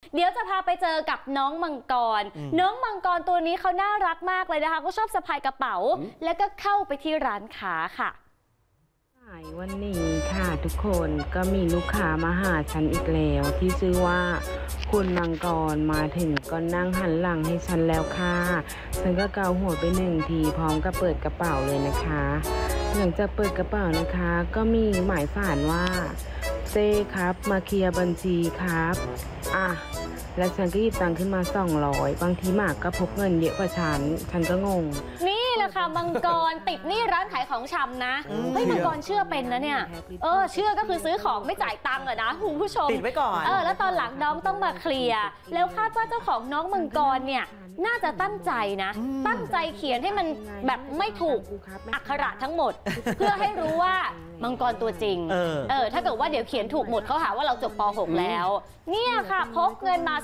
เดี๋ยวจะพาไปเจอกับน้องมังกรน้องมังกรตัวนี้เขาน่ารักมากเลยนะคะก็ชอบสะพายกระเป๋าแล้วก็เข้าไปที่ร้านค้าค่ะวันนี้ค่ะทุกคนก็มีลูกค้ามาหาฉันอีกแล้วที่ชื่อว่าคุณมังกรมาถึงก็นั่งหันหลังให้ฉันแล้วค่ะฉันก็เกาหัวไปหนึ่งทีพร้อมกับเปิดกระเป๋าเลยนะคะหลังจากเปิดกระเป๋านะคะก็มีหมายสารว่าเจ้ครับมาเคลียร์บัญชีครับแล้วฉันก็หยิบตังค์ขึ้นมา200บางทีหมากก็พกเงินเยอะกว่าฉันก็งงนี่แหละค่ะมังกรติดหนี้ร้านขายของชำนะเฮ้ยมังกรเชื่อเป็นนะเนี่ยเชื่อก็คือซื้อของไม่จ่ายตังค์อะนะคุณผู้ชมติดไว้ก่อนแล้วตอนหลังน้องต้องมาเคลียร์แล้วคาดว่าเจ้าของน้องมังกรเนี่ยน่าจะตั้งใจนะตั้งใจเขียนให้มันแบบไม่ถูกอักขระทั้งหมดเพื่อให้รู้ว่ามังกรตัวจริงถ้าเกิดว่าเดี๋ยวเขียนถูกหมดเขาหาว่าเราจบป .6 แล้วเนี่ยค่ะพกเงินมา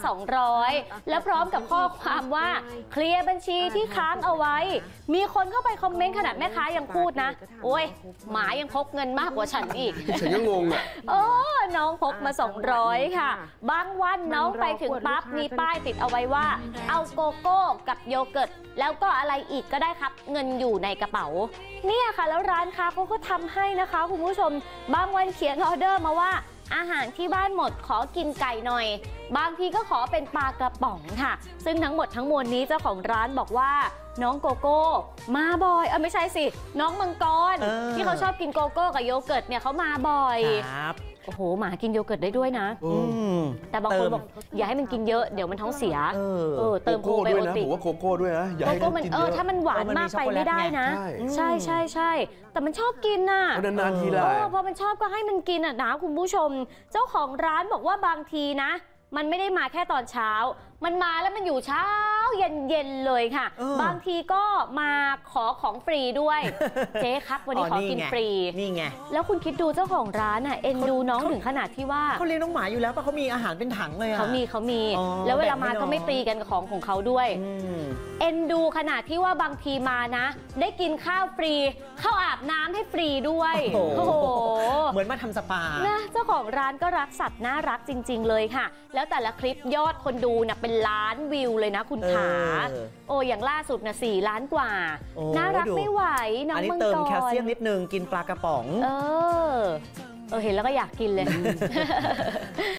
200แล้วพร้อมกับข้อความว่าเคลียร์บัญชีที่ค้างเอาไว้มีคนเข้าไปคอมเมนต์ขนาดแม่ค้ายังพูดนะโอ้ยหมายังพกเงินมากกว่าฉันอีกฉันยังงงอ่ะน้องพกมา200ค่ะบางวันน้องไปถึงปั๊บมีป้ายติดเอาไว้ว่าเอาโกโก้กับโยเกิร์ตแล้วก็อะไรอีกก็ได้ครับเงินอยู่ในกระเป๋าเนี่ยค่ะแล้วร้านค้าเขาก็ทำให้นะคะคุณผู้ชมบางวันเขียนออเดอร์มาว่าอาหารที่บ้านหมดขอกินไก่หน่อยบางทีก็ขอเป็นปลากระป๋องค่ะซึ่งทั้งหมดทั้งมวลนี้เจ้าของร้านบอกว่าน้องโกโก้มาบ่อยไม่ใช่สิน้องมังกรที่เขาชอบกินโกโก้กับโยเกิร์ตเนี่ยเขามาบ่อยโอ้โหหมากินโยเกิร์ตได้ด้วยนะแต่บางคนบอกอย่าให้มันกินเยอะเดี๋ยวมันท้องเสียเติมโคไบโอติกผมว่าโกโก้ด้วยนะอย่าให้มันกินเยอะถ้ามันหวานมากไปไม่ได้นะใช่แต่มันชอบกินน่ะนานๆทีละพอมันชอบก็ให้มันกินอ่ะนะคุณผู้ชมเจ้าของร้านบอกว่าบางทีนะมันไม่ได้มาแค่ตอนเช้ามันมาแล้วมันอยู่เช้าเย็นเลยค่ะบางทีก็มาขอของฟรีด้วยเจ๊ครับวันนี้ขอกินฟรีนี่ไงแล้วคุณคิดดูเจ้าของร้านอ่ะเอ็นดูน้องถึงขนาดที่ว่าเขาเลี้ยงน้องหมาอยู่แล้วป่ะเขามีอาหารเป็นถังเลยอ่ะเขามีแล้วเวลามาก็ไม่ตีกันกับของเขาด้วยเอ็นดูขนาดที่ว่าบางทีมานะได้กินข้าวฟรีเข้าอาบน้ำให้ฟรีด้วยโอ้โหเหมือนมาทำสปานะเจ้าของร้านก็รักสัตว์น่ารักจริงๆเลยค่ะแล้วแต่ละคลิปยอดคนดูน่ะเป็นล้านวิวเลยนะคุณขาอย่างล่าสุดน่ะ4 ล้านกว่าน่ารักไม่ไหวน้องมังกรเติมแคลเซียมนิดนึงกินปลากระป๋องเห็นแล้วก็อยากกินเลย